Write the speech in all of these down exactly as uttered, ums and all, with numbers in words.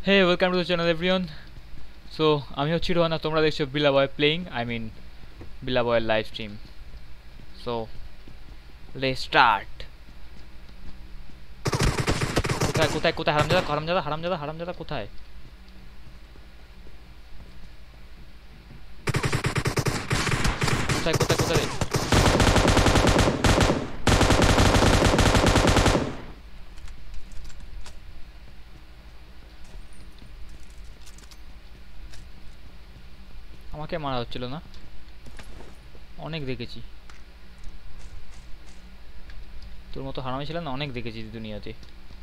Hey, welcome to the channel everyone. So আমি হচ্ছি রোহান আর তোমরা দেখছো বিলা বয় প্লেইং আই মিন বিলা বয়ের live stream. So let's start. কোথায় কোথায় কোথায় হারামজাদা হারামজাদা হারামজাদা হারামজাদা কোথায়? কোথায় কোথায় কোথায়? আমাকে মারা হচ্ছিল না, অনেক দেখেছি তোর মতো হারামি ছিল না, অনেক দেখেছি দুনিয়াতে.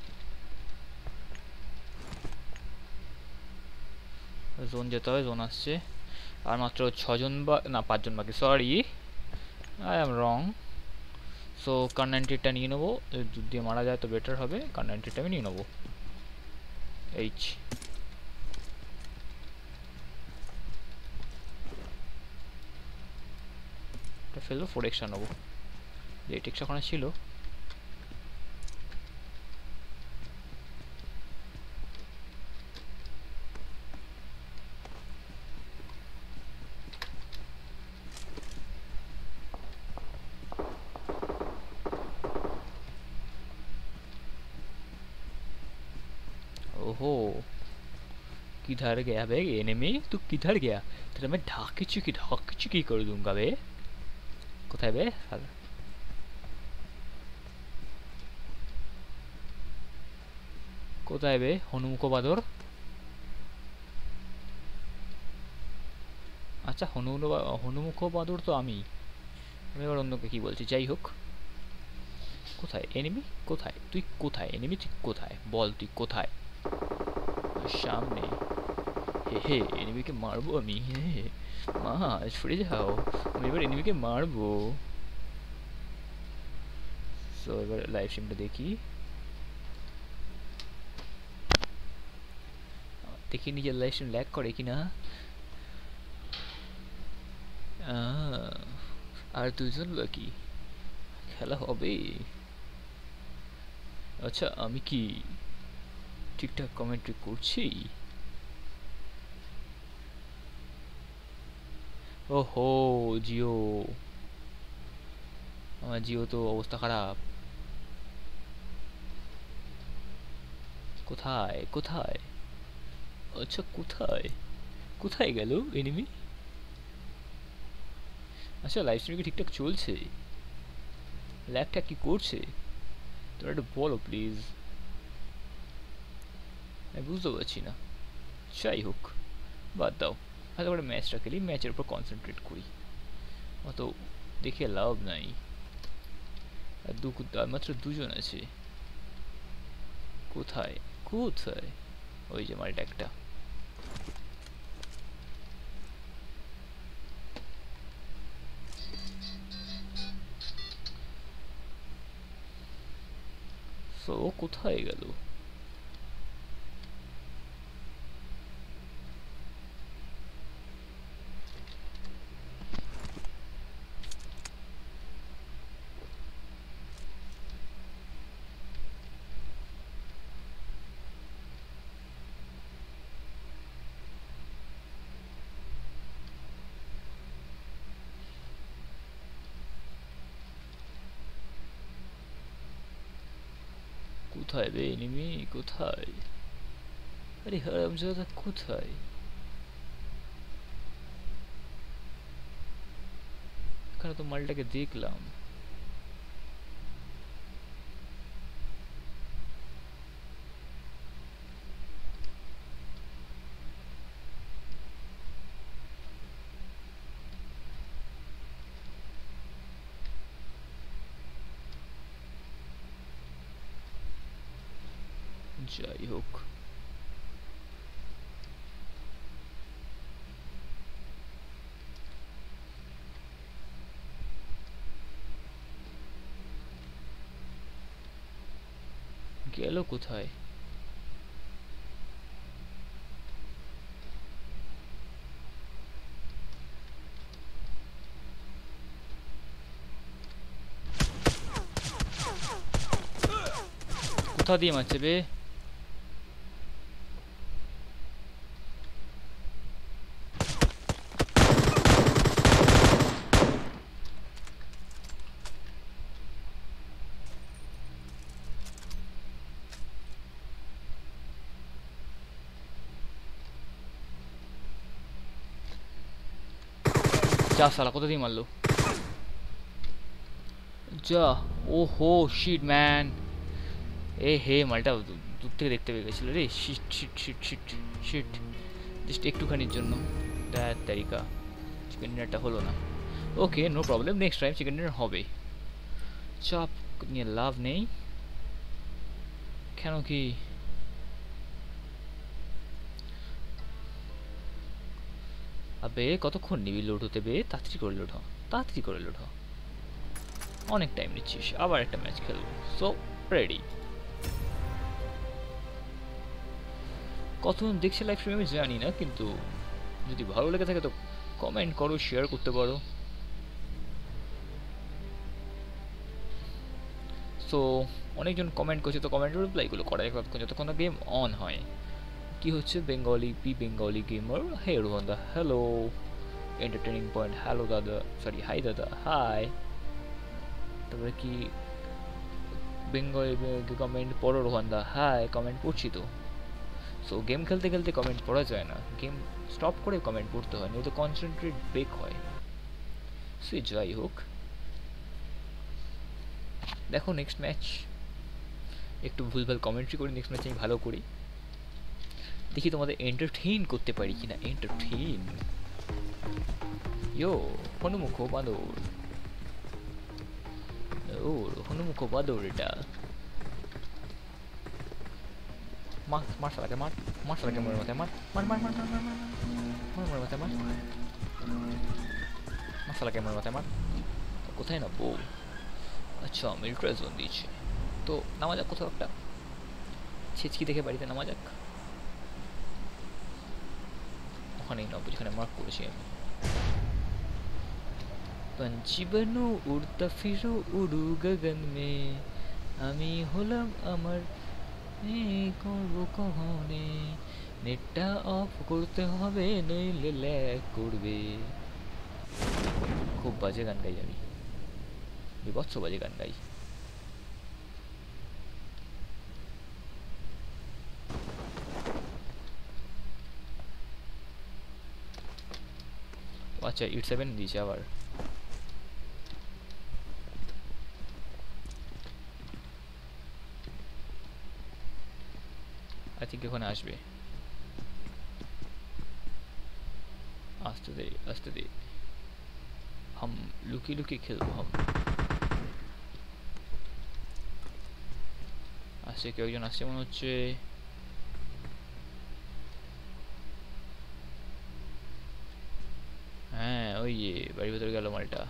জোন যেতে হবে, জোন আসছে আর মাত্র ছজন বা না পাঁচজন বাকি. Sorry, I am wrong. So কার নাইনটিটা নিয়ে নেবো, যদি মারা যায় তো বেটার হবে. কার নাইনটিটা আমি নিয়ে নেবো. এইচ ফেলবো, ফোর এক্সট্রা নেবো. এইট এক্সট্রা ওখানে ছিল. ओहो, किधर गया बे एनिमी? तू किधर गया? तेरा मैं ढाकी चुकी ढाकी चुकी कर दूंगा बे. কোথায় বে শালা? কোথায় বে হনুমুখ বাদর? আচ্ছা, হনু হনুমুখ বাদর তো আমি. আমি এবার অন্যকে কি বলছি, যাই হোক. কোথায় এনিমি? কোথায় তুই? কোথায় এনিমি? তুই কোথায় বল? তুই কোথায়? সামনে. হে হে, এনিমিকে মারবো আমি. হে হে, মা সরে যাও, আমি এবার এনিমিকে মারবো. সো এবার লাইভ স্ট্রিমটা দেখি দেখি নিজের লাইভ স্ট্রিম ল্যাগ করে কিনা. আর দুজন বাকি, খেলা হবে. আচ্ছা, আমি কি ঠিকঠাক কমেন্ট্রি করছি? ওহো জিও, আমার জিও তো অবস্থা খারাপ. কোথায় কোথায়? আচ্ছা কোথায় কোথায় গেল এনিমি? আচ্ছা, লাইভ স্ট্রিম কি ঠিকঠাক চলছে? ল্যাগটা কি করছে তোরা একটু বলো প্লিজ, আমি বুঝতে পারছি না. যাই হোক, বাদ দাও. হয়তো করে ম্যাচটা খেলি, ম্যাচের উপর কনসেন্ট্রেট করি. অত দেখে লাভ নাই. আর দু আর মাত্র দুজন আছে. কোথায় কোথায়? ওই যে মারিটা একটা. সো কোথায় গেল? কোথায় বে এনিমি? কোথায়? আরে হারামজাদা কোথায়? এখানে তো মালটাকে দেখলাম. যাই হোক, গেল কোথায়? কোথা দিয়ে মারছে বে? যা শালা কোথা দিয়ে মারলো যা ও হো শিট ম্যান এ হে মালটা দূর থেকে দেখতে পেয়ে গেছিল রে shit shit shit shit shit just একটুখানির জন্য দ্যাট তারিকা চিকেন ডিনারটা হলো না okay no problem next time chicken dinner হবে চাপ নিয়ে লাভ নেই কেন কি আবে কতক্ষণ নিবি লোড হতে বে তাড়াতাড়ি করে লোড হ তাড়াতাড়ি করে লোড হ অনেক টাইম নিচ্ছিস আবার একটা ম্যাচ খেলবো সো রেডি কতজন দেখছে লাইভ স্ট্রিম আমি জানি না কিন্তু যদি ভালো লেগে থাকে তো কমেন্ট করো শেয়ার করতে পারো সো অনেকজন কমেন্ট করছে তো কমেন্টের রিপ্লাইগুলো করা যায় কতক্ষণ যতক্ষণ না গেম অন হয় কি হচ্ছে Bengali P Bengali gamer hey রোহনদা হ্যালো এন্টারটেনিং পয়েন্ট হ্যালো দাদা সরি হাই দাদা হাই তারপরে কি বেঙ্গলি কমেন্ট পড়ো রোহনদা হাই কমেন্ট পড়ছি তো সো গেম খেলতে খেলতে কমেন্ট পড়া যায় না গেম স্টপ করে কমেন্ট পড়তে হয় নয়তো কনসেন্ট্রেট ব্রেক হয় সে যাই হোক দেখো নেক্সট ম্যাচ একটু ভুলভাল কমেন্ট্রি করি নেক্সট ম্যাচ আমি ভালো করি দেখি তোমাদের এন্টারটেইন করতে পারি কিনা এন্টারটেইন ইয়ো হনুমুখ বাঁদর ও হনুমুখ বাঁদর এটা মার মার শালাকে মার মার শালাকে মরে মাথায় মার মার মার মার মার মার মার মার মরে মাথায় মার মার শালাকে মরে মাথায় মার কোথায় না বউ আচ্ছা মিলিটারি জোন দিয়েছে তো নামা যাক কোথাও একটা ছেচকি দেখে বাড়িতে নামা যাক ওখানেই নামবো যেখানে মার্ক করেছি আমি पंछी बनू उड़ता फिरू उड़ू गगन में আমি হলাম আমার করবো কখনে নেটটা অফ করতে হবে নইলে ল্যাগ করবে খুব বাজে গান গাই আমি বিভৎস বাজে গান গাই আচ্ছা এইট সেভেন দিয়েছে আবার আই থিঙ্ক এখানে আসবে আসতে দে আসতে দে हम लुकी लुकी खेलबो हम আসছে কেউ একজন আসছে মনে হচ্ছে হ্যাঁ ওই যে বাড়ির ভেতরে গেল মালটা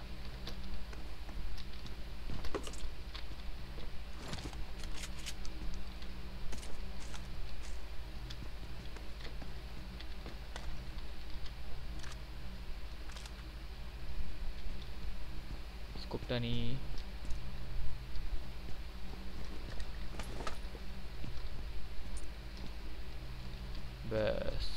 স্কোপটা নি ব্যাস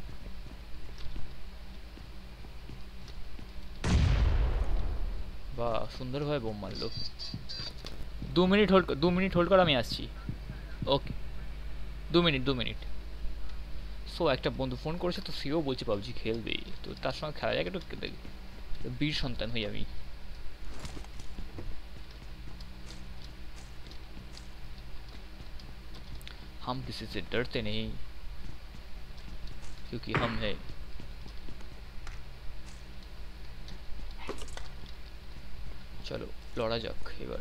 বাহ সুন্দরভাবে বোম মারলো দু মিনিট হোল্ড দু মিনিট হোল্ড কর আমি আসছি ওকে দু মিনিট দু মিনিট সো একটা বন্ধু ফোন করেছে তো সেও বলছে পাবজি খেলবে তো তার সঙ্গে খেলা যায় একটু বীর সন্তান হই আমি हम किसी से डरते नहीं क्योंकि हम है चलो लड़ा जाक এবার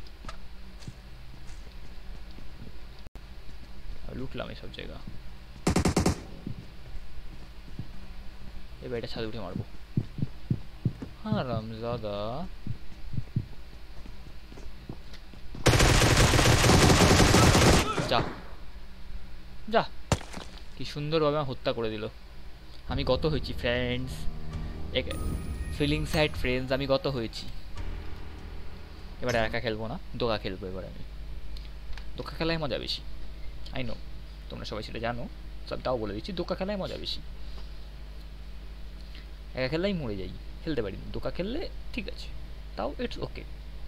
লুটলাম এই সব জায়গা এবার এটা ছাদে উঠে মারবো হ্যাঁ রামজাদা যা যা কি সুন্দরভাবে হত্যা করে দিল আমি গত হয়েছি ফ্রেন্ডস এক ফিলিং সাইড ফ্রেন্ডস আমি গত হয়েছি এবার একা খেলবো না দোকা খেলবো এবার আমি দোকা খেলায় মজা বেশি আই নো তোমরা সবাই সেটা জানো সব তাও বলে দিচ্ছি দোকা খেলায় মজা বেশি একা খেললেই মরে যাই খেলতে পারি দোকা খেললে ঠিক আছে তাও ইটস ওকে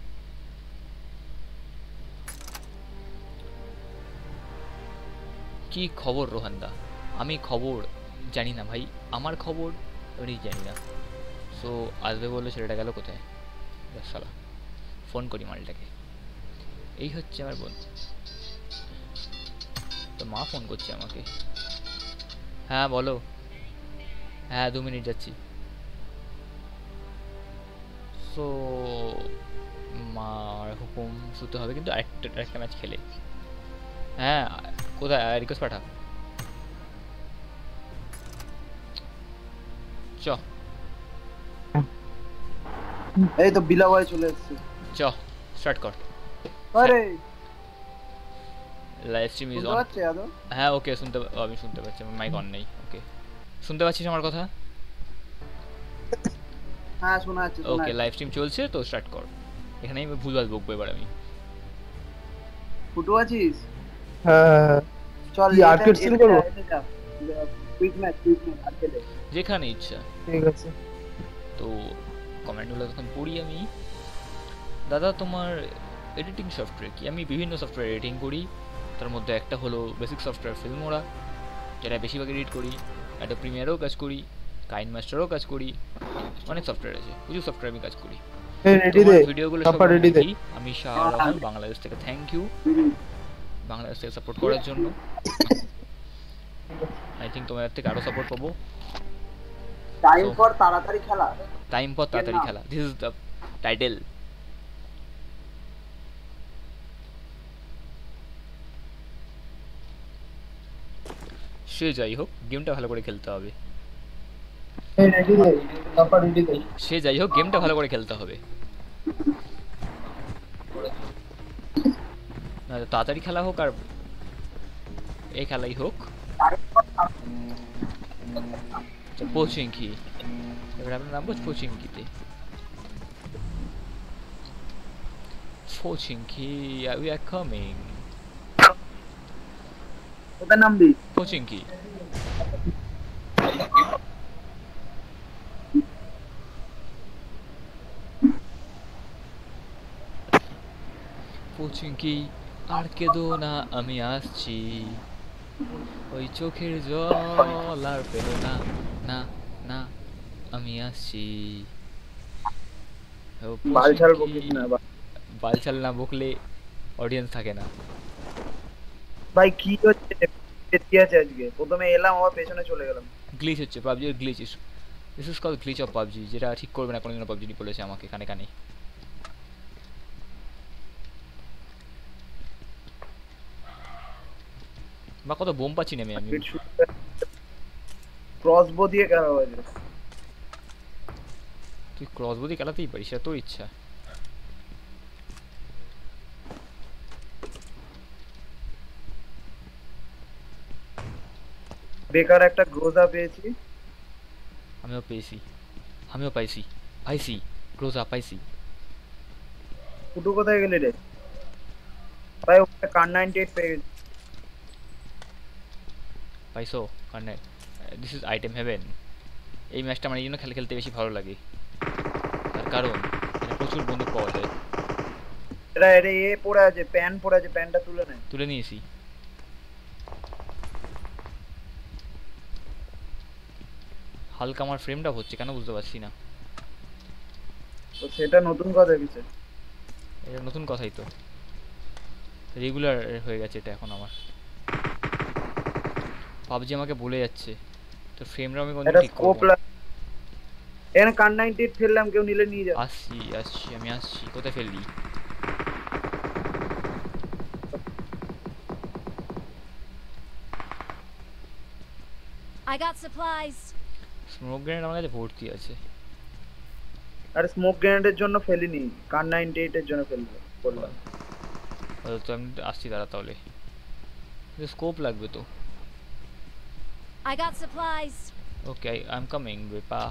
কি খবর রোহানদা আমি খবর জানি না ভাই আমার খবর আমি জানি না সো আসবে বললো, ছেলেটা গেল কোথায়? সালা, ফোন করি মালটাকে। এই হচ্ছে আমার বোন, তো মা ফোন করছে আমাকে। হ্যাঁ বলো। হ্যাঁ দু মিনিট যাচ্ছি। সো মার হুকুম শুতে হবে, কিন্তু আরেকটা আরেকটা ম্যাচ খেলে। হ্যাঁ কোথায় রিকোয়েস্ট পাঠা, চ এই তো বিলাওয়ায় চলে এসেছে। চ স্টার্ট কর। আরে লাইভ স্ট্রিম ইজ শুনতে অন। পাচ্ছ আদৌ? হ্যাঁ ওকে শুনতে, আমি শুনতে পাচ্ছি, আমার মাইক অন নেই। ওকে শুনতে পাচ্ছিস আমার কথা? হ্যাঁ শোনা যাচ্ছে শোনা ওকে যাচ্ছে। লাইভ স্ট্রিম চলছে, তো স্টার্ট কর। এখানে আমি ভুলভাল বকবো এবার আমি। ফুটু আছিস? হ্যাঁ চল কি আর্কেড সিন করব? কুইক ম্যাচ কুইক ম্যাচ আর্কেডে যেখানে ইচ্ছা। ঠিক আছে। তো কমেন্টগুলো তখন পড়ি আমি। দাদা তোমার এডিটিং সফটওয়্যার কি? আমি বিভিন্ন সফটওয়্যার এডিটিং করি, তার মধ্যে একটা হলো বেসিক সফটওয়্যার ফিল্মোরা, যেটা বেশিরভাগ এডিট করি। একটা প্রিমিয়ারেও কাজ করি, কাইন মাস্টারও কাজ করি, অনেক সফটওয়্যার আছে, প্রচুর সফটওয়্যার আমি কাজ করি। এই রেডি দে, তোমার ভিডিওগুলো সব কাপড় রেডি দে। দেখি আমি। শাহ রহমান বাংলাদেশ থেকে, থ্যাংক ইউ বাংলাদেশ থেকে সাপোর্ট করার জন্য। আই থিঙ্ক তোমার থেকে আরও সাপোর্ট পাবো। টাইম ফর তাড়াতাড়ি খেলা। টাইম ফর তাড়াতাড়ি খেলা, দিস ইজ দ্য টাইটেল। সে যাই হোক, গেমটা ভালো করে খেলতে হবে। এই রেডি দে, কাপড় রেডি দে। সে যাই হোক, গেমটা ভালো করে খেলতে হবে। না তাড়াতাড়ি খেলা হোক আর এই খেলাই হোক। পোচিংকি, এবার আপনার নাম বলছি পোচিংকিতে। পোচিংকি উই আর কামিং। ওটা নামবি পোচিংকি পোচিংকি আর কেঁদো না, আমি আসছি। ওই চোখের জল আর পেলো না, না না আমি আসছি। ও বালছাল পোচিংকি। বকিস না বা- বালছাল না বকলে অডিয়েন্স থাকে না। ভাই কি হচ্ছে? কি আছে আজকে? প্রথমে এলাম আবার পেছনে চলে গেলাম। গ্লিচ হচ্ছে, পাবজির glitch. This is call glitch of PUBG, যেটা ঠিক করবে না কোনোদিনও পাবজি বলেছে আমাকে কানে কানে। বা কত বোম পাচ্ছি নেমে আমি। ক্রসবো দিয়ে খেলা হয়েছে। তুই ক্রসবো দিয়ে খেলাতেই পারিস, সেটা তোর ইচ্ছা। বেকার একটা গ্রোজা পেয়েছি। আমিও পেয়েছি, আমিও পাইছি, পাইছি ক্লোজা পাইছি। ফুটু কোথায় গেলি রে? ভাই ওটা কার নাইনটি এইট পেয়ে গেছি। পাইছো কারণে দিস ইজ আইটেম হেভেন। এই ম্যাচটা আমার এই জন্য খেলে খেলতে বেশি ভালো লাগে, তার কারণ এখানে প্রচুর বন্দুক পাওয়া যায়। এটা এটা এ পড়ে আছে, প্যান পড়ে আছে, প্যানটা তুলে নে। তুলে নিয়েছি। হালকা আমার ফ্রেমটা হচ্ছে কেন বুঝতে পারছি না। তো সেটা নতুন কথা কিছু। এটা নতুন কথাই তো, রেগুলার হয়ে গেছে এটা এখন আমার। পাবজি আমাকে বলে যাচ্ছে তো ফ্রেমটা আমি কোন এটা ঠিক স্কোপ করব। লাগ এখানে কার নাইনটি এইট ফেললাম, কেউ নিলে নিয়ে যাবে। আসছি আসছি আমি আসছি, কোথায় ফেললি? I got supplies. Smoke grenade আমার কাছে ভর্তি আছে। আরে স্মোক গ্রেনেডের জন্য ফেলিনি, কার নাইনটি এইট এর জন্য ফেলবো বললাম। তো আমি আসছি দাঁড়া তাহলে, স্কোপ লাগবে তো। I got supplies. Okay I am coming বেপা।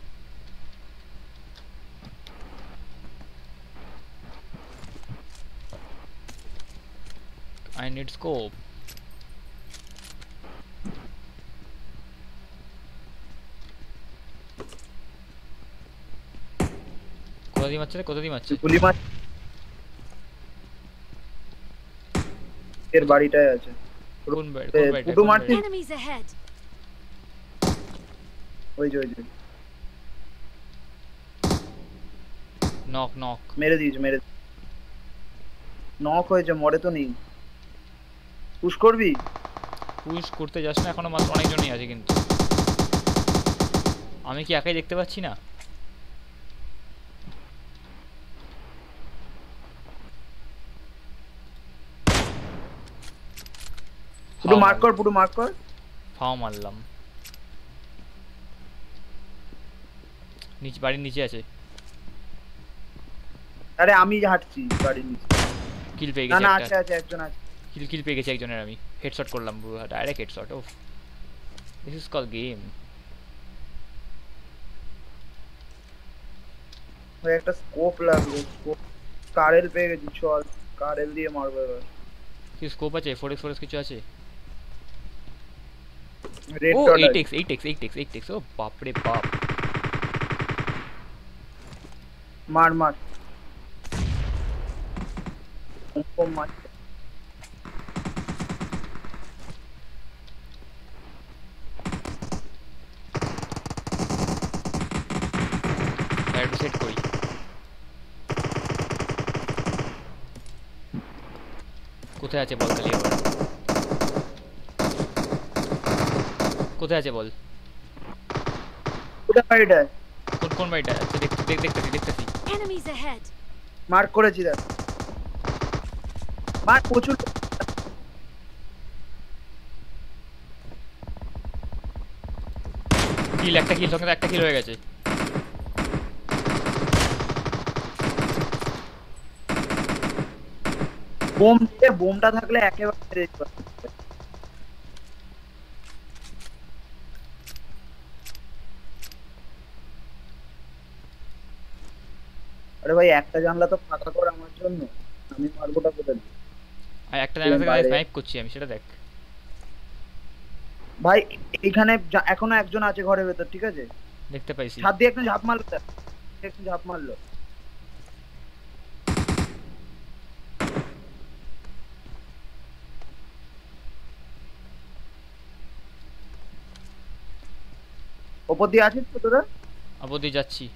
I need scope. কোথা দিয়ে মারছে রে, কোথা দিয়ে মারছে? গুলি মার এর বাড়িটায় আছে। কোন বাড়ি, কোন বাড়িটা, পুটু কোন মারছে। বাড়ি? Enemies ahead. ওই যে ওই যে নক নক মেরে দিয়েছে মেরে নক হয়েছে, মরে তো নেই। পুশ করবি? পুশ করতে যাস না, এখনো মাত্র অনেকজনই আছে কিন্তু। আমি কি একাই দেখতে পাচ্ছি না? পুরো মার্ক কর, পুরো মার্ক কর। ফাও মারলাম। নিচে, বাড়ির নিচে আছে। আরে আমি হাঁটছি বাড়ির নিচে। কিল পেয়ে না গেছি না, একটা। আছে আছে একজন আছে। কিল কিল পেয়ে গেছি একজনের আমি। হেডশট করলাম পুরো, ডাইরেক্ট হেডশট। ওফ, দিস ইজ কল গেম। ওই একটা স্কোপ লাগবে, স্কোপ। কারেল পেয়ে গেছি, চল কারেল দিয়ে মারবো এবার। কি স্কোপ আছে? ফোর এক্স ফোর এক্স কিছু আছে? রেড ও dot eight x eight x eight x eight x. ও বাপ রে বাপ। মার মার। কম মার। একটু সেট করি। কোথায় আছে বল খালি এবার? কোথায় আছে বল? কোথায় বাড়িটা? কোন কোন বাড়িটা? আচ্ছা দেখ দেখ দেখতেছি দেখতেছি। Enemies ahead. মার্ক করেছি দেখ। মার প্রচুর। কিল, একটা কিল, সঙ্গে একটা কিল হয়ে গেছে। বোম দিয়ে, বোমটা থাকলে একেবারে মেরে দিতে পারবে। আরে ভাই একটা জানলা তো ফাঁকা কর আমার জন্য, আমি মারবোটা কোথায়? আর একটা জায়গা থেকে স্নাইপ করছি আমি, সেটা দেখ। ভাই এইখানে যা- এখনো একজন আছে ঘরের ভেতর, ঠিক আছে? দেখতে পাইছি। ছাদ দিয়ে একটু ঝাঁপ মারলো, দেখ। একটু ঝাঁপ মারলো। ওপর দিয়ে আছিস তো তোরা? অবধি যাচ্ছি।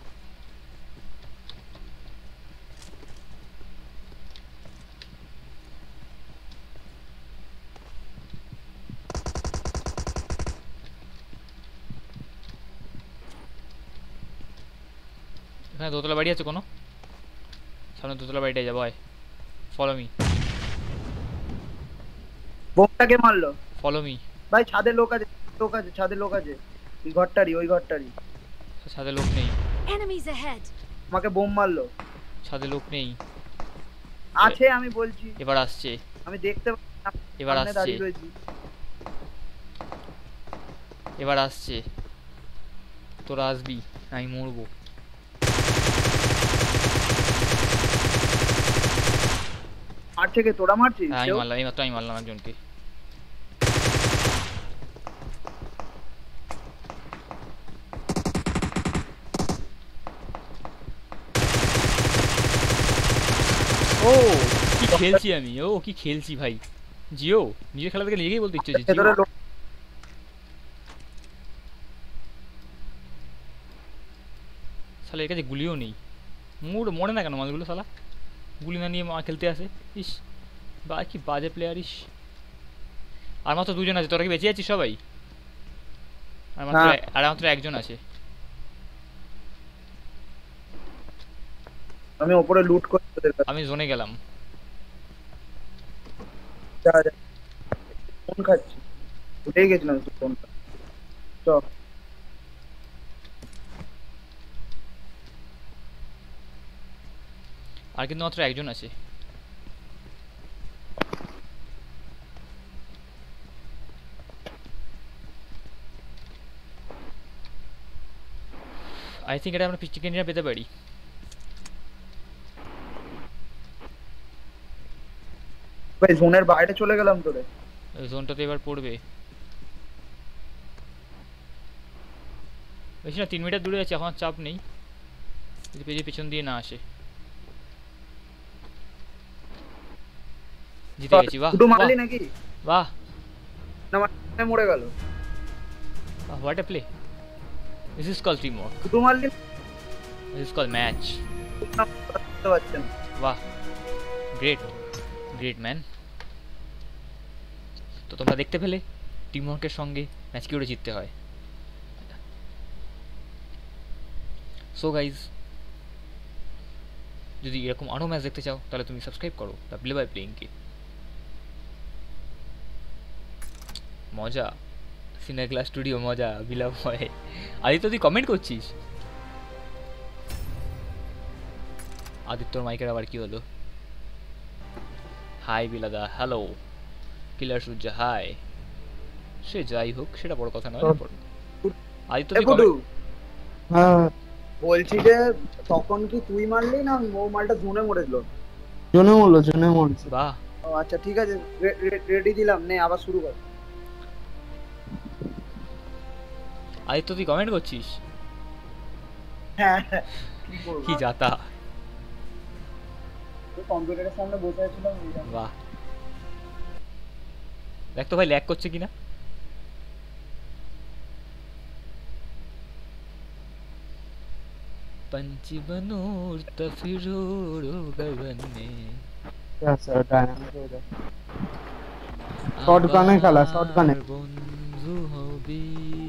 এখানে দোতলা বাড়ি আছে কোনো? সামনে দোতলা বাড়িটাই যাবো, আয়। ফলো মি, বোমটাকে মারলো। Follow me. ভাই ছাদে লোক আছে, লোক আছে ছাদে, লোক আছে। ওই ঘরটারই, ওই ঘরটারই। ছাদে লোক নেই। Enemies ahead. আমাকে বোম মারলো। ছাদে লোক নেই। আছে আমি বলছি, এবার আসছে, আমি দেখতে পাচ্ছি না, এবার সামনে আসছে, দাঁড়িয়ে রয়েছি। এবার আসছে। তোরা আসবি, আমি মরবো। মারছে কে? তোরা মারছিস? হ্যাঁ আমি কেউ? মারলাম, এই মাত্র আমি মারলাম একজনকে। ও কি খেলছি আমি, ও কি খেলছি ভাই। জিও নিজের খেলা থেকে নিজেকেই বলতে ইচ্ছে হচ্ছে, জিও। ভেতরে লোক। শালা এর কাছে গুলিও নেই। মুড মরে না কেন মালগুলো শালা? গুলি না নিয়ে মা খেলতে আসে। ইস, বা কি বাজে প্লেয়ার। ইস, আর মাত্র দুজন আছে। তোরা কি বেঁচে আছিস সবাই? আর মাত্র হ্যাঁ। আর মাত্র একজন আছে। আমি উপরে লুট করে তোদের কাছে। আমি জোনে গেলাম। যা যা। ফোন খাচ্ছি, উঠেই গেছিলাম তো ফোনটা। চল। আর কিন্তু মাত্র একজন আছে। আই থিঙ্ক এটা আমরা চিকেন ডিনার পেতে পারি। ভাই জোনের বাইরে চলে গেলাম তোরে। জোনটাতে এবার পড়বে। বেশি না, তিন মিটার দূরে আছে, এখন আর চাপ নেই যদি পেছনে পেছন দিয়ে না আসে। জিতে গেছি, বাহ দুটো বাহ মারলি নাকি? বাহ না মানে মরে গেল। What a play. This is call team work, দুটো মারলি? This is call match. বুঝতে পারছেন বাহ, গ্রেট গ্রেট ম্যান। তো তোমরা দেখতে পেলে টিম ওয়ার্কের সঙ্গে ম্যাচ কি করে জিততে হয়। সো গাইজ, যদি এরকম আরও ম্যাচ দেখতে চাও তাহলে তুমি সাবস্ক্রাইব করো দ্য প্লে বাই প্লেইংকে। মজা, সিনার ক্লাস স্টুডিও মজা, বিলাপ হয়। আদিত্য তুই কমেন্ট করছিস? আদিত্যর মাইকের আবার কি হলো? হাই বিলাদা, হ্যালো। Killer Surya hi. সে যাই হোক, সেটা বড় কথা নয়। আদিত্য তুই গুডু comment- হ্যাঁ বলছি যে তখন কি তুই মারলি না ও মালটা জোনে মরেছিল? জনে মরলো জনে মরছে। বাহ, ও আচ্ছা ঠিক আছে, রেডি দিলাম, নে আবার শুরু কর। আদিত্য তুই কমেন্ট করছিস? হ্যাঁ হ্যাঁ, কি করব, কি যাতা, কম্পিউটারের সামনে বসে আছিলাম। বাহ। দেখ তো ভাই ল্যাগ করছে কিনা। पंछी बनूरता फिरो गगन में আচ্ছা ডায়নামিক হয়ে যায়। শর্ট গানে খেলা, শর্ট গানে আমার বন্ধু হবি,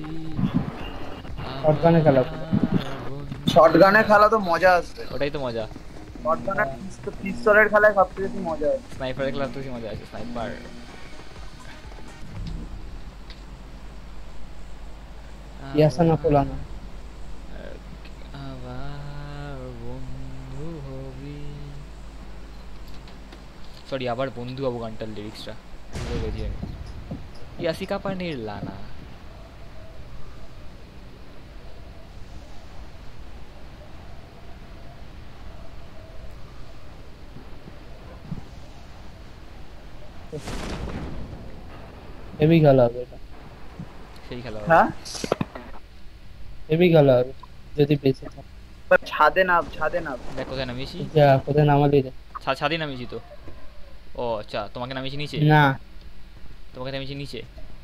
শর্ট গানে খেলা। শটগানে খেলা তো মজা আসবে। ওটাই তো মজা। শটগানে পিস্তলের খেলায় সবচেয়ে বেশি মজা হয়। স্নাইপারের খেলা তো বেশি মজা আছে। স্নাইপার ইয়াসা না পোলানো। আবার বন্ধু হবি, সরি আবার বন্ধু হবো গানটার লিরিক্সটা ভুলে গেছি আমি। ইয়াসিকা পানির লানা। হেভি খেলা হবে এটা, সেই খেলা। হ্যাঁ হেভি খেলা হবে যদি বেঁচে থাকে। ছাদে নাম, ছাদে নাম। দেখ কোথায় নামিয়েছি। যা কোথায় নামালি রে? ছা- ছাদে নামিয়েছি তো। ও আচ্ছা, তোমাকে নামিয়েছি নিচে? না তোমাকে নামিয়েছি নিচে।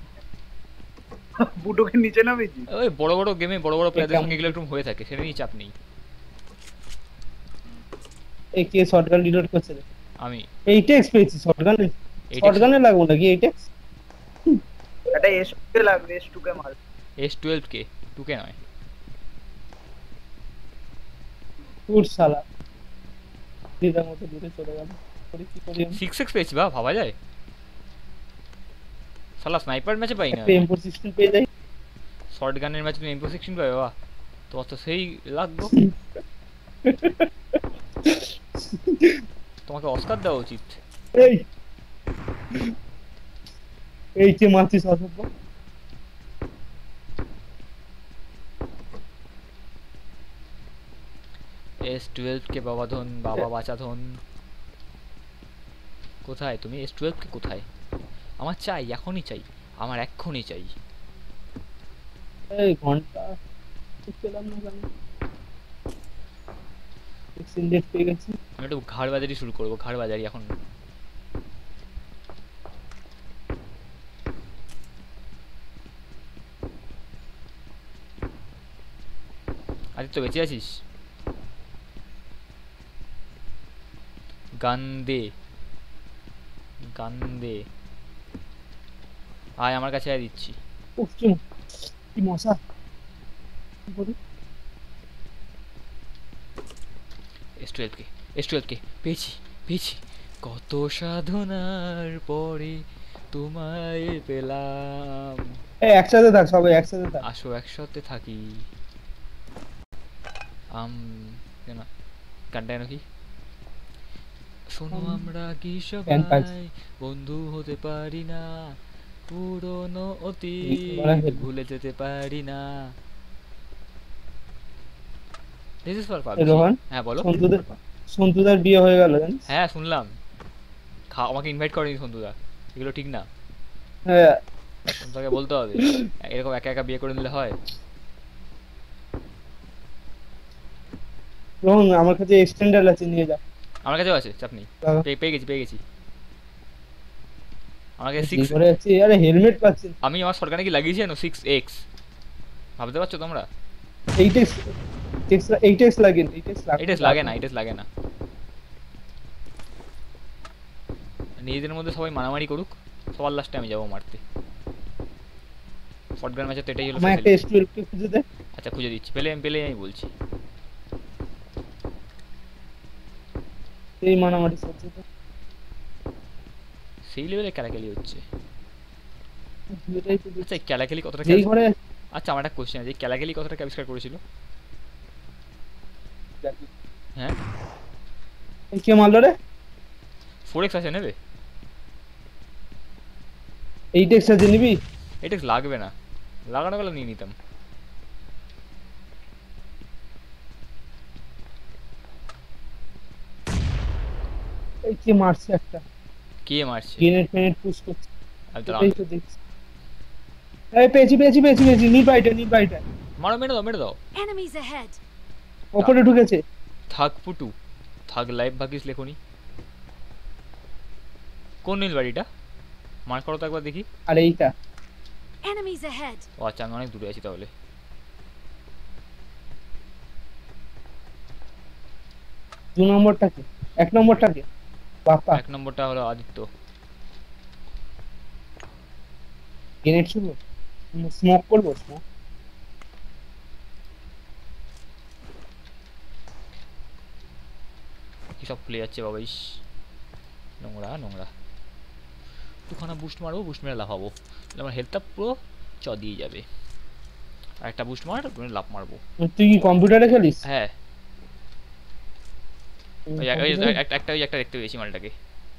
বুটোকে নিচে নামিয়েছি। ওই বড় বড় গেমে বড় বড় প্লেয়ারদের কেমন? সঙ্গে এগুলো একটু হয়ে থাকে, সেটা নিয়ে চাপ নেই। এই কে শটগান রিলোড করছে রে? আমি এইট এক্স পেয়েছি শটগানে। eight X শটগানে লাগবো নাকি এইট এক্স? এটা এস টু লাগবে, এস টু কে মার। এস টুয়েলভ কে, টু কে নয়। তোর শালা দিদার মতো দূরে চলে গেল। করি কি করি আমি? সিক্স এক্স পেয়েছি, বা ভাবা যায়। শালা স্নাইপার ম্যাচে পাই না, একটা এম ফোর সিক্সটিন পেয়ে যাই। শর্ট গানের ম্যাচে তুমি এম ফোর সিক্সটিন পাবে। বাহ, তোমার তো সেই লাগবো। তোমাকে অস্কার দেওয়া উচিত। এই এই যে মারছিস অসভ্য। এস টুয়েলভ কে বাবা ধন, বাবা বাঁচা ধন। কোথায় তুমি? এস টুয়েলভ কে কোথায়? আমার চাই, এখনই চাই, আমার এক্ষুনি চাই। এই ঘন্টা পেলাম না কেন? এক্সটেন্ডেড পেয়ে গেছি। আমি একটু ঘাড় বাজারি শুরু করবো, ঘাড় বাজারি এখন। আদিত্য বেঁচে আছিস? গান দে, গান দে, আয় আমার কাছে, আয় দিচ্ছি। উফ কি কি মশা। কি করি? এস টুয়েলভ কে, এস টুয়েলভ কে পেয়েছি, পেয়েছি। কত সাধনার পরে তোমায় পেলাম। এই একসাথে থাক, সবাই একসাথে থাক। আসো একসাথে থাকি। আম কেন গানটা যেন কি? শোনো আমরা কি Fan সবাই files. বন্ধু হতে পারি না, পুরনো বলা অতীত হলো। ভুলে যেতে পারি না। This is for এই PUBG। রোহন, হ্যাঁ বলো। সন্তুদের সন্তুদার বিয়ে হয়ে গেল জানিস? হ্যাঁ শুনলাম। খা আমাকে ইনভাইট করেনি সন্তুদা, এগুলো ঠিক না। হ্যাঁ তোমাকে বলতে হবে, এরকম একা একা বিয়ে করে নিলে হয়? রোহন আমার কাছে এক্সটেন্ডার আছে, নিয়ে যা। আমার কাছেও আছে, চাপ নেই। দাও। পেয়ে পেয়ে গেছি, পেয়ে গেছি। আমার কাছে কি সিক্স, করে আছে? আরে হেলমেট পাচ্ছি আমি আমার সরকারে কি লাগিয়েছি জানো? সিক্স এক্স, ভাবতে পারছো তোমরা? এইট এক্স টেক্স এই টেক্স লাগে এই টেক্স লাগে এটাস লাগে না এটাস লাগে না নিজেদের মধ্যে সবাই মারামারি করুক সবার লাস্টে আমি যাবো মারতে ফটগান ম্যাচে তো এটাই হলো আমার একটা facility। এস টুয়েলভ কে খুঁজে দে আচ্ছা খুঁজে দিচ্ছি পেলে আমি পেলে আমি বলছি এই মানামারি চলছে তো সেই লেভেলে ক্যালাকেলি হচ্ছে এটাই তো আচ্ছা এই ক্যালাকেলি কতটা যেই খেয়াল- ঘরে আচ্ছা আমার একটা কোশ্চেন আছে এই ক্যালাকেলি কতটা আবিষ্কার করেছিল হ্যাঁ এই কে মারলো রে ফোর এক্স আছে নেবে এই টেক্স আছে নিবি এটা লাগবে না লাগানো গেলে নিয়ে নিতাম এই কে মারছে একটা কে মারছে গ্রেনেড ফ্রেনেড পুশ করছে আমি তো এটাই তো দেখছি এই পেয়েছি পেয়েছি পেয়েছি পেয়েছি নির বাইটা নির বাইটা মারো মেরে দাও মেরে দাও Enemies ahead. ওপরে ঢুকেছে থাক পুটু থাক লাইভ ভাগিস লেখনি কোন নীল বাড়িটা মার করো তো একবার দেখি আর এইটা Enemies ahead. ও আচ্ছা আমি অনেক দূরে আছি তাহলে দু নম্বরটাকে এক নম্বরটাকে বাপা এক নম্বরটা হলো আদিত্য গ্রেনেড ছিল স্মোক করবো স্মোক কি সব খুলে যাচ্ছে বাবা ইস নোংরা নোংরা দুখানা বুস্ট মারবো বুস্ট মেরে লাফাবো তাহলে আমার হেলথটা পুরো চ দিয়ে যাবে আর একটা বুস্ট মার তুমি লাফ মারবো তুই কি কম্পিউটারে খেলিস হ্যাঁ তুমি ওই এক- ওই computer এ- একটা একটা ওই একটা দেখতে পেয়েছি মালটাকে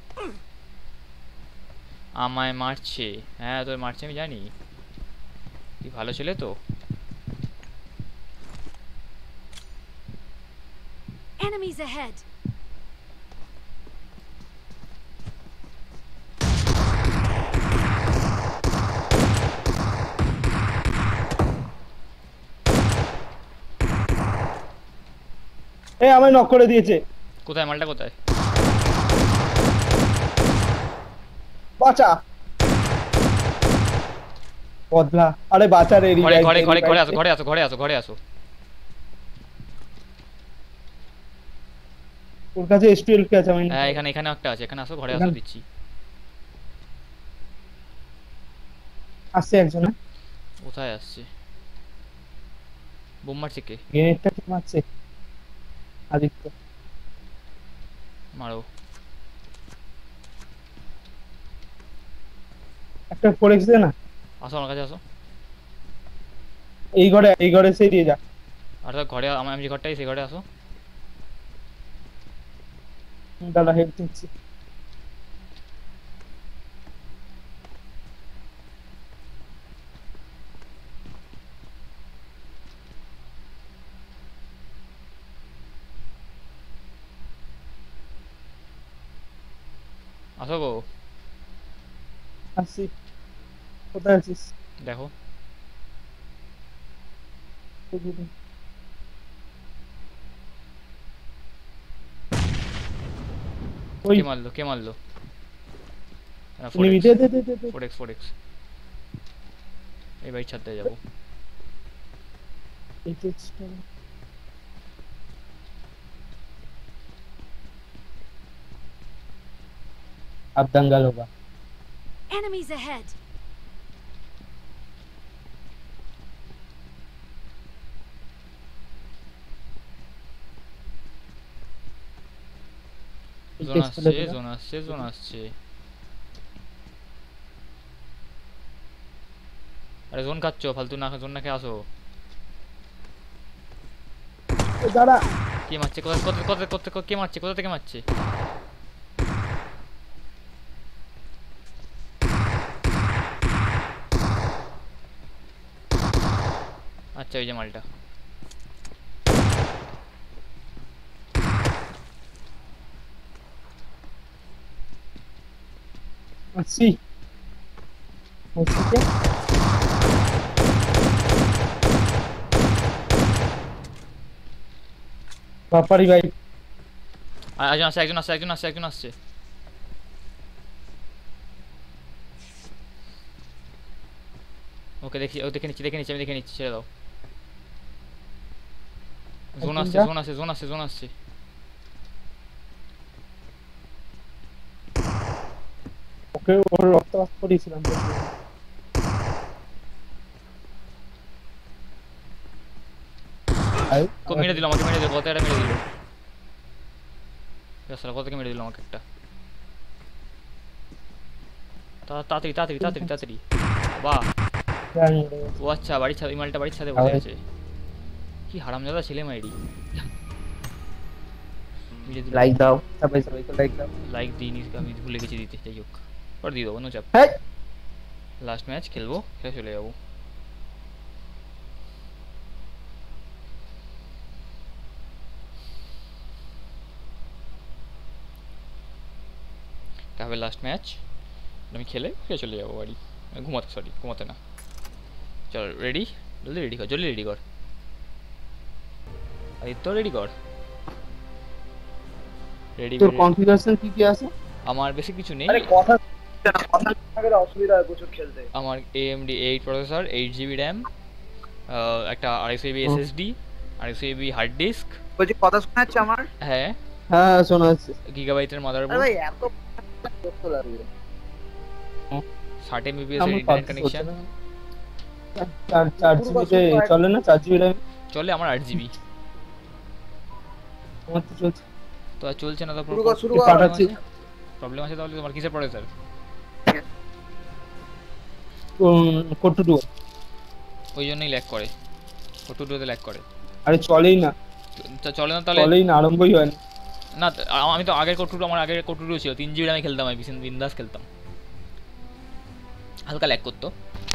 আমায় মারছে হ্যাঁ তোর মারছে আমি জানি তুই ভালো ছেলে তো Enemies ahead. এই আমায় নক করে দিয়েছে কোথায় মালটা কোথায় বাঁচা বদলা আরে বাঁচা রে ঘরে revive ঘরে দে, ঘরে ঘরে revive আসো দে। ঘরে আসো ঘরে আসো ঘরে আসো ওর কাছে এস টুয়েলভ কে আছে আমি হ্যাঁ এখানে এখানে একটা আছে এখানে আসো ঘরে আসো এখানে- দিচ্ছি আসছে একজন হ্যাঁ? কোথায় আসছে বোম মারছে কে গ্রেনেডটা কি মারছে আদিত্য মারো একটা ফোর এক্স দে না আসো আমার কাছে আসো এই ঘরে এই ঘরে সেই দিয়ে যা আর তো ঘরে আমি আমি যে ঘরটাই সেই ঘরে আসো দাদা হেল্প দিচ্ছি আসো গো আসছি কোথায় আছিস দেখো ওই কে মারলো কে মারলো নিবি দে দে দে দে দে। ফোর এক্স ফোর এক্স এই বাড়ির ছাদে যাবো এই টেক্সটটা अब दंगल होगा Enemies ahead. এই জোন text আসছে গুলো দিলাম। জোন আসছে জোন আসছে আরে জোন খাচ্ছ ফালতু না জোন না খেয়ে আসো এ দাঁড়া কে মারছে কোথা কোথা কোথা কোথা কে মারছে কোথা থেকে মারছে আচ্ছা ওই যে মালটা আসছি হচ্ছে কি বাপারি ভাই আর একজন আসছে একজন আসছে একজন আসছে একজন আসছে ওকে দেখি ও দেখে নিচ্ছি দেখে নিচ্ছি আমি দেখে নিচ্ছি ছেড়ে দাও জোন একদম আসছে যা। জোন আসছে জোন আসছে জোন আসছে ওকে ওর রক্ত বাস করেছিলাম কো মেরে দিল আমাকে মেরে দিল কত একটা মেরে দিল আসলে কত মেরে দিল আমাকে একটা তা- তাড়াতাড়ি তাড়াতাড়ি তাড়াতাড়ি তাড়াতাড়ি বাহ ও আচ্ছা বাড়ির ছাদে ইমালটা বাড়ির ছাদে বসে আবার- আছে কি হারামজাদা ছেলে মাইরি লাইক দাও সবাই সবাই তো লাইক দাও লাইক দিইনি আমি ভুলে গেছি দিতে যাই হোক পর দিয়ে দেবো নো চাপ হ্যাঁ লাস্ট ম্যাচ খেলবো খেলে চলে যাবো তাহলে লাস্ট ম্যাচ আমি খেলে ফিরে চলে যাবো বাড়ি ঘুমাতে সরি ঘুমাতে না চল রেডি জলদি রেডি কর জলদি রেডি কর আদিত্য রেডি কর রেডি তোর কনফিগারেশন কি কি আছে আমার বেশি কিছু নেই আরে কথা শুনছে না, কথা না গেলে অসুবিধা হয় প্রচুর খেলতে। আমার A M D eight processor eight GB RAM একটা আড়াইশো এমবি এসএসডি আড়াইশো এমবি হার্ড ডিস্ক বলছি কথা শোনা যাচ্ছে আমার? হ্যাঁ হ্যাঁ শোনা যাচ্ছে গিগাবাইটের আরে মাদারবোর্ড ভাই এত কষ্ট লাগবে। ষাট এমবিপিএস আমার ইন্টারনেট পাবজি চলছে কানেকশন না চার চার জিবিতে চলে না চার জিবি র্যাম চলে আমার আট জিবি আমার তো চলছে তো আর চলছে না তো শুরু কর, শুরু তুই কর। পাঠাচ্ছি প্রবলেম আছে তাহলে তোমার কিসের প্রসেসর কোটু টু ওই জন্যই ল্যাগ করে ফটো টুতে ল্যাগ করে আরে চলেই না তো চলে না তাহলে চলেই না আরম্ভই হয় না না তো আ- আমি তো আগের কোটুটো আমার আগের কোটুটো ছিল তিন জিবি আমি খেলতাম আমি বিশাল বিন্দাস খেলতাম হালকা ল্যাগ করতো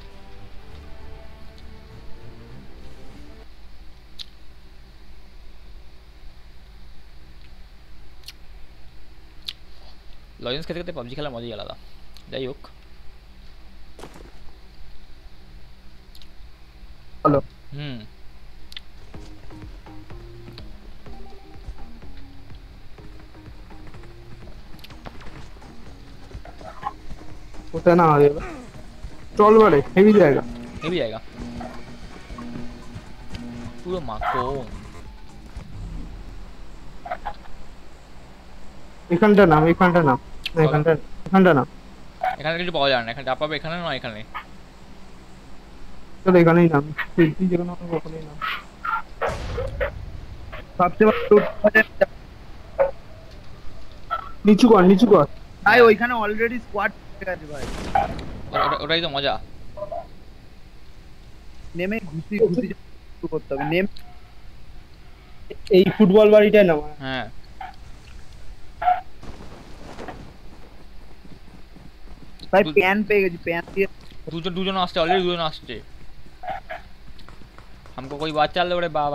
লজেন্স খেতে খেতে পাবজি খেলার মজাই আলাদা যাই হোক হলো হুম ওটা না হবে চল বারে হেভি জায়গা হেভি জায়গা পুরো মাখন এখানটা নাম এখানটা নাম না এখানটা এখানটা নাম এখানে কিছু পাওয়া যায় না এখানে যা পাবে এখানে নয় এখানে চল এখানেই নাম তুই তুই যেখানে হবে ওখানেই নাম সবচেয়ে বড় loot হচ্ছে- নিচু কর নিচু কর ভাই ওইখানে অলরেডি স্কোয়াড ঠিক আছে ভাই। ওটা- ওটা- ওটাই তো মজা নেমে ঘুষি ঘুষি শুরু করতে হবে। নেম এই ফুটবল বাড়িটাই নাম হ্যাঁ ভাই দু- প্যান পেয়ে গেছি, প্যান দিয়ে দুজন দুজন আসছে অলরেডি দুজন আসছে हमको कोई बात चल रे बाबा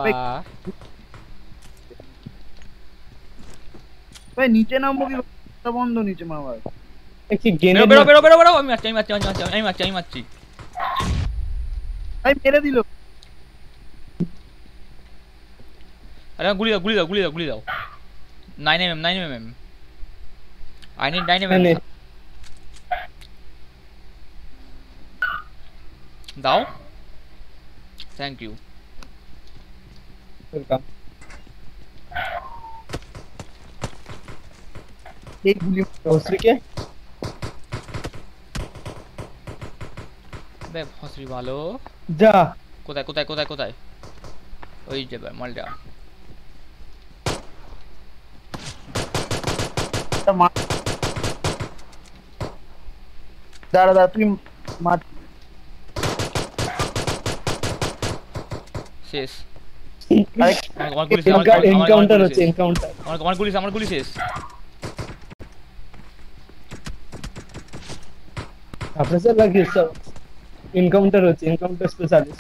ভাই নিচে নামবো কি রাস্তা বন্ধ নিচে মামার। একটি বেরো গেনে বেরো বেরো বেরো বেরো আমি মারছি আমি মারছি আমি মারছি আমি মারছি আমি মারছি ভাই মেরে দিল। আরে গুলি দাও গুলি দাও গুলি দাও গুলি দাও nine M M nine M M I need nine M M দাও থ্যাংক ইউ ওয়েলকাম এই গুলি ওসরিকে বে হসরি ভালো যা কোথায় কোথায় কোথায় কোথায় ওই যে মালটা একটা মা দাঁড়া দাঁড়া তুই মার। শেষ আরে আমার আমার গুলি শেষ আমার- আমার- আমার- আমার এনকাউন্টার গুলি হচ্ছে শেষ। এনকাউন্টার আমার আমার গুলি শেষ, আমার গুলি শেষ আপনার স্যার লাগিয়েছে এনকাউন্টার হচ্ছে এনকাউন্টার স্পেশালিস্ট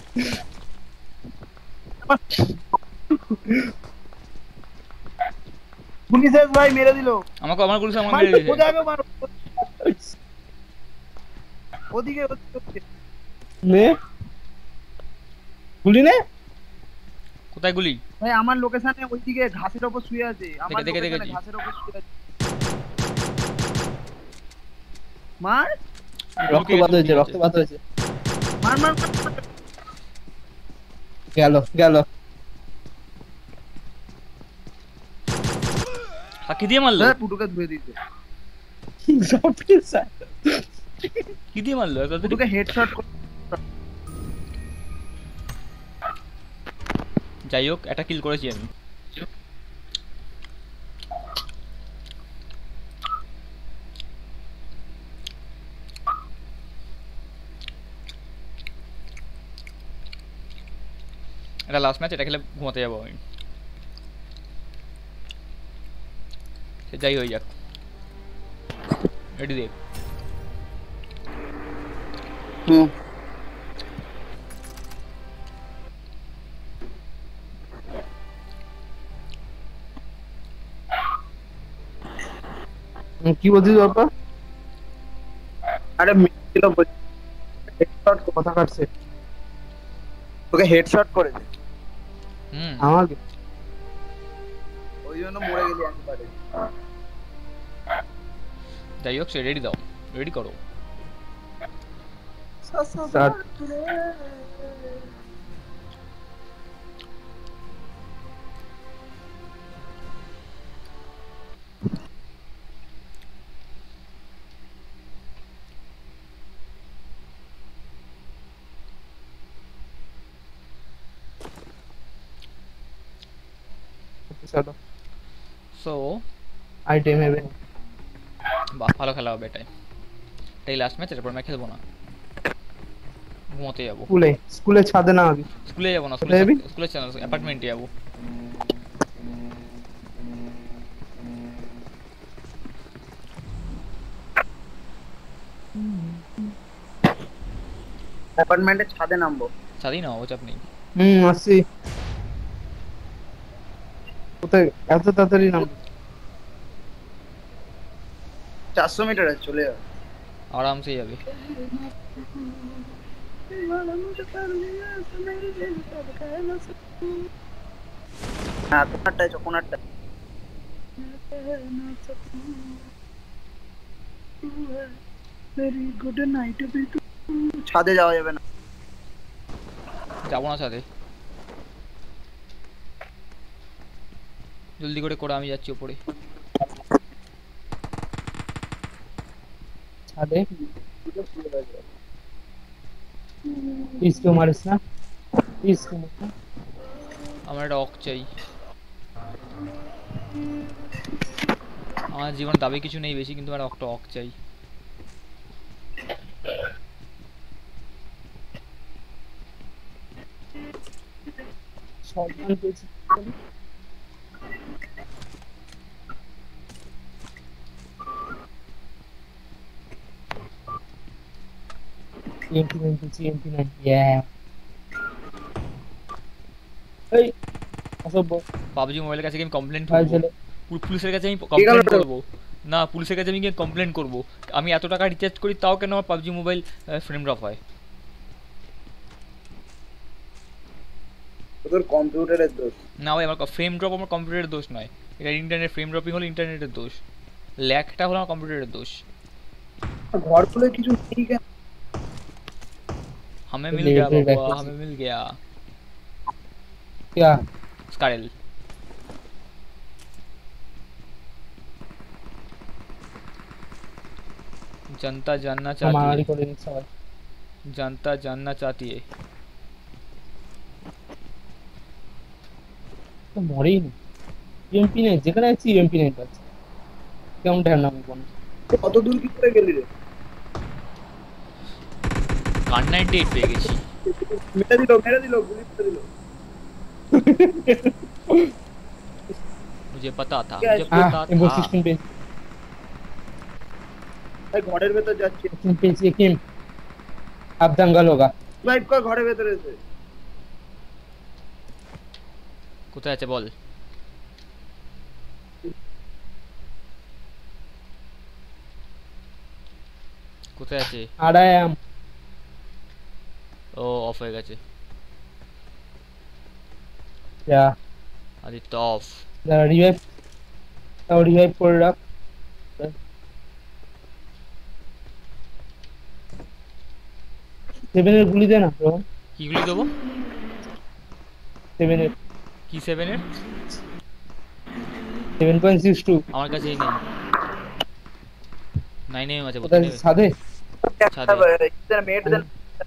গুলি শেষ ভাই মেরে দিল। আমাকে আমার গুলি শেষ, আমার মার মেরে তো, দিয়েছে কোথায় আগে মার। ওদিকে ওদিকে, ওদিকে। নে গুলি নে কোথায় গুলি ভাই আমার লোকেশনে ওইদিকে ঘাসের উপর শুয়ে আছে। আমার দেখে, দেখে, লোকেশনে দেখেছি। ঘাসের উপর শুয়ে আছে। মার রক্তপাত হয়েছে রক্তপাত হয়েছে মার মার মার, মার। গেল গেল কি দিয়ে মারলো? হ্যাঁ পুটুকে ধুয়ে দিতে। রকেট স্যার কি দিয়ে মারলো এত তাড়াতাড়ি? পুটুকে হেডশট করে। যাই হোক একটা কিল করেছি আমি। এটা লাস্ট ম্যাচ, এটা খেলে ঘুমাতে যাবো আমি। সে যাই হয়ে যাক, রেডি দেখ। হুম কি বলছিস বাবা? আরে মিছিল হেডশট কথা কাটছে তোকে হেডশট করেছে হুম আমাকে। ওই জন্য মরে গেলি একবারে। যাই হোক, সে রেডি দাও, রেডি করো। স্টার্ট। চলো সো আইটেম হবে। বাহ, ভালো খেলা হবে এটাই। এটাই লাস্ট ম্যাচ, এরপর আমি খেলবো না, ঘুমোতে যাবো। স্কুলে স্কুলে ছাদে না আগে। স্কুলে যাবো না, কোথায় যাবি? স্কুলে অ্যাপার্টমেন্টে যাবো। অ্যাপার্টমেন্টের ছাদে নামবো। ছাদি না, ও চাপ নেই। হুম আসছি। কোথায় এত তাড়াতাড়ি নাম? চারশো মিটার আছে, চলে যাবে আরামসে যাবে। হ্যাঁ কোনারটায় চ, কোনারটা। ছাদে যাওয়া যাবে না। যাবো না ছাদে, জলদি করে করে আমি যাচ্ছি ওপরে। ছাদে इसको मारिस ना इसको मत। আমার একটা অক চাই। আমার জীবনে দাবি কিছু নেই বেশি, কিন্তু একটা একটা অক চাই। শটগান পেয়েছি। এম পি নাইন পেয়েছি, এম পি নাইন। ইয়া এই অসভ্য পাবজি মোবাইলের কাছে আমি কমপ্লেন ভাই করবো, চলে। পুলিশের কাছে আমি কমপ্লেন করবো। না, পুলিশের কাছে আমি গিয়ে কমপ্লেন করবো। আমি এত টাকা রিচার্জ করি, তাও কেন আমার পাবজি মোবাইল ফ্রেম ড্রপ হয়? তোর কম্পিউটারের দোষ। না ভাই, আমার ফ্রেম ড্রপ আমার কম্পিউটারের দোষ নয়, এটা ইন্টারনেট ফ্রেম ড্রপিং হলো ইন্টারনেটের দোষ, ল্যাগটা হলো আমার কম্পিউটারের দোষ। ঘর খুলে কিছু নেই কেন? हमें मिल गया बाबा, हमें मिल गया। क्या स्कारल जनता जानना चाहती हमारी है, को लेने सवाल जनता जानना चाहती है। তো মরেই না। এমপি নাই, যেখানে আছি এমপি নাই পাচ্ছি। কেমন টাইম নাম কোন কত দূর কি করে গেলি রে? কার নাইনটি এইট পেয়ে গেছি। মেরে দিল, মেরে দিল, গুলি করে দিল। मुझे पता था, क्या मुझे है? पता এমবো था। সিক্সটিন পেজ ভাই ঘরের ভেতর যাচ্ছে। সিক্সটিন পেজ কিম अब दंगल होगा। ভাই কই ঘরের ভেতরে এসে। কোথায় আছে বল? কোথায় আছে? आ रहा है हम। ও অফ হয়ে গেছে। क्या আদিত্য অফ। जरा रिवाइव তাও রিভাইভ করে রাখ। সেভেনের গুলি দে না রোহন। কি গুলি দেবো? সেভেনের কি সেভেন এর? সেভেন পয়েন্ট সিক্স টু আমার কাছেই নেই নাইন এম আছে কোথায় কোথায় সাদে ছাদে। इधर मेट इधर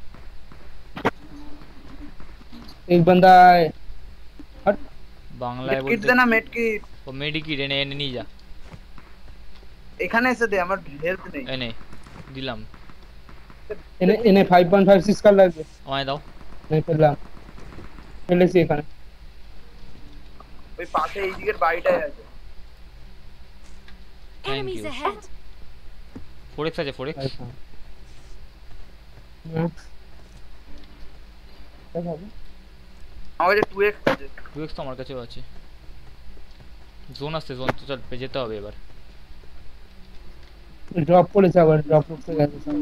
एक बंदा है हट বাংলায় किट বলতে देना मेट की ও মেডিকিট এনে এনে নিয়ে যা এখানে এসে দে আমার হেলথ নেই এনে দিলাম इन्हें इन्हें फाइव पॉइंट फाइव सिक्स का लग गया আমায় দাও नहीं পেলাম ফেলেছি এখানে ওই পাশে এই দিকের বাড়িটাই আছে thank Enemies you ahead. Four x আছে ফোর এক্স हाँ। क्या खाबो? আমার কাছে টু এক্স আছে টু এক্স তো আমার কাছেও আছে জোন আসছে জোন তো চল পে- যেতে হবে এবার ড্রপ করেছে আবার ড্রপ করতে গেছে সব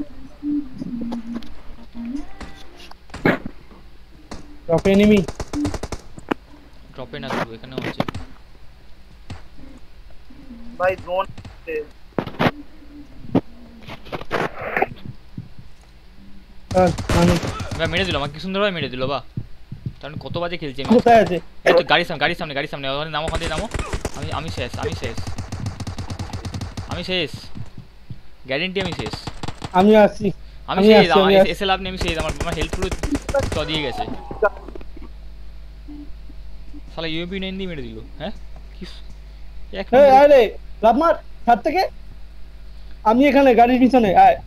ড্রপ এনিমি ড্রপে না শুধু এখানেও আছে ভাই জোন আর মানে ভাই মেরে দিল আমাকে কি সুন্দরভাবে মেরে দিল বা কারণ কত বাজে খেলছি আমি কোথায় আছে এই তো গাড়ির সামনে গাড়ির সামনে গাড়ির সামনে ওখানে নামো ওখান থেকে নামো আমি আমি শেষ আমি শেষ আমি শেষ গ্যারেন্টি আমি শেষ আমি আসছি আমি আমি শেষ আসছি, আমার আমি আসছি। এসে লাভ নেই আমি শেষ আমার আমার হেলথ পুরো চ দিয়ে গেছে শালা ইউএমপি নাইন দিয়ে মেরে দিল হ্যাঁ কি স- এক এই মিনিট- আরে লাভ মার ছাদ থেকে আমি এখানে গাড়ির পিছনে আয়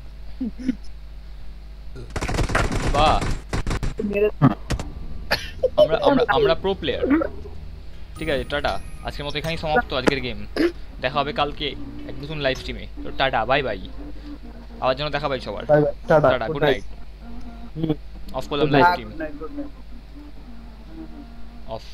বাহ মেরে আমরা আমরা আমরা প্রো প্লেয়ার ঠিক আছে টাটা আজকের মতো এখানেই সমাপ্ত আজকের গেম দেখা হবে কালকে এক নতুন লাইভ স্ট্রিমে তো টাটা বাই বাই আবার যেন দেখা পাই সবার বাই বাই টাটা টাটা গুড নাইট হুম অফ করলাম Good live night. Stream good night good night of